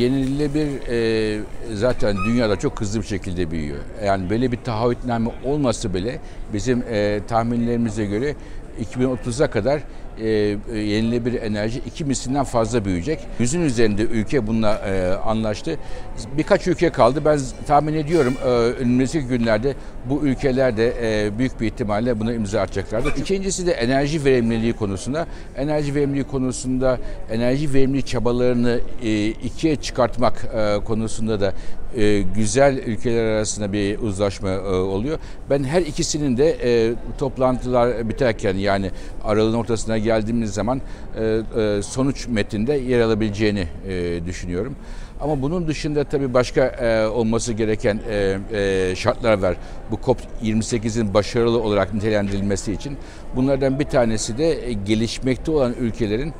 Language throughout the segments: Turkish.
Yenilenebilir zaten dünyada çok hızlı bir şekilde büyüyor. Yani böyle bir taahhütname olması bile bizim tahminlerimize göre 2030'a kadar yenilenebilir enerji 2 mislinden fazla büyüyecek. 100'ün üzerinde ülke bununla anlaştı. Birkaç ülke kaldı. Ben tahmin ediyorum önümüzdeki günlerde bu ülkeler de büyük bir ihtimalle buna imza atacaklardır. İkincisi de enerji verimliliği konusunda. Enerji verimliliği konusunda enerji verimliliği çabalarını ikiye çıkartmak konusunda da güzel ülkeler arasında bir uzlaşma oluyor. Ben her ikisinin de toplantılar biterken, yani aralığın ortasına geldiğimiz zaman sonuç metninde yer alabileceğini düşünüyorum. Ama bunun dışında tabii başka olması gereken şartlar var. Bu COP28'in başarılı olarak nitelendirilmesi için. Bunlardan bir tanesi de gelişmekte olan ülkelerin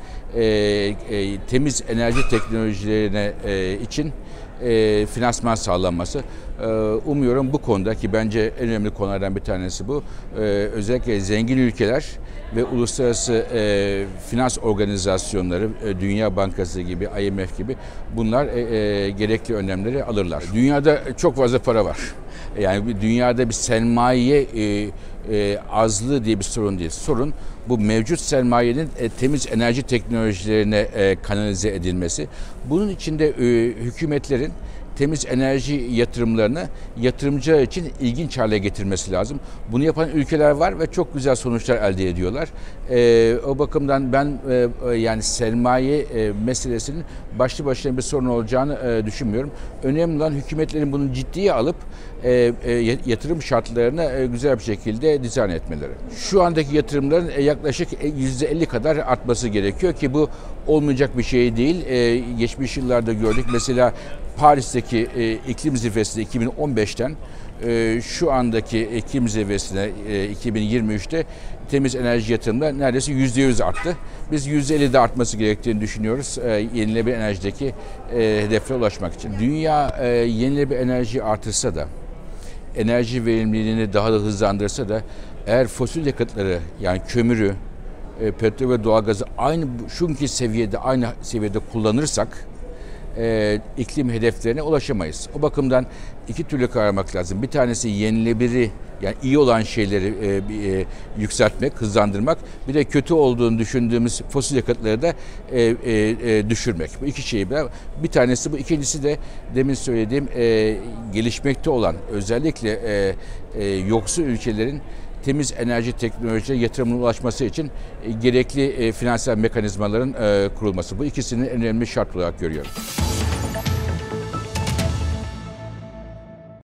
temiz enerji teknolojilerine için finansman sağlanması. Umuyorum bu konuda, ki bence en önemli konulardan bir tanesi bu, özellikle zengin ülkeler ve uluslararası finans organizasyonları, Dünya Bankası gibi, IMF gibi, bunlar gerekli önlemleri alırlar. Dünyada çok fazla para var. Yani dünyada bir sermaye azlığı diye bir sorun değil. Sorun bu mevcut sermayenin temiz enerji teknolojilerine kanalize edilmesi. Bunun için de hükümetlerin temiz enerji yatırımlarını yatırımcılar için ilginç hale getirmesi lazım. Bunu yapan ülkeler var ve çok güzel sonuçlar elde ediyorlar. O bakımdan ben yani sermaye meselesinin başlı başına bir sorun olacağını düşünmüyorum. Önemli olan hükümetlerin bunu ciddiye alıp yatırım şartlarını güzel bir şekilde dizayn etmeleri. Şu andaki yatırımların yaklaşık %50 kadar artması gerekiyor ki bu olmayacak bir şey değil. Geçmiş yıllarda gördük. Mesela Paris'teki iklim zirvesinde 2015'ten şu andaki iklim zirvesine 2023'te temiz enerji yatırımları neredeyse %100 arttı. Biz %50'de artması gerektiğini düşünüyoruz yenilenebilir enerjideki hedeflere ulaşmak için. Dünya yenilenebilir enerji artırsa da, enerji verimliliğini daha da hızlandırsa da, eğer fosil yakıtları, yani kömürü, petrol ve doğalgazı aynı seviyede kullanırsak iklim hedeflerine ulaşamayız. O bakımdan iki türlü kararmak lazım. Bir tanesi yenilenebilir, yani iyi olan şeyleri yükseltmek, hızlandırmak. Bir de kötü olduğunu düşündüğümüz fosil yakıtları da düşürmek. Bu iki şeyi bir tanesi bu. İkincisi de demin söylediğim gelişmekte olan, özellikle yoksul ülkelerin temiz enerji teknolojiye yatırımına ulaşması için gerekli finansal mekanizmaların kurulması. Bu ikisinin en önemli şart olarak görüyorum.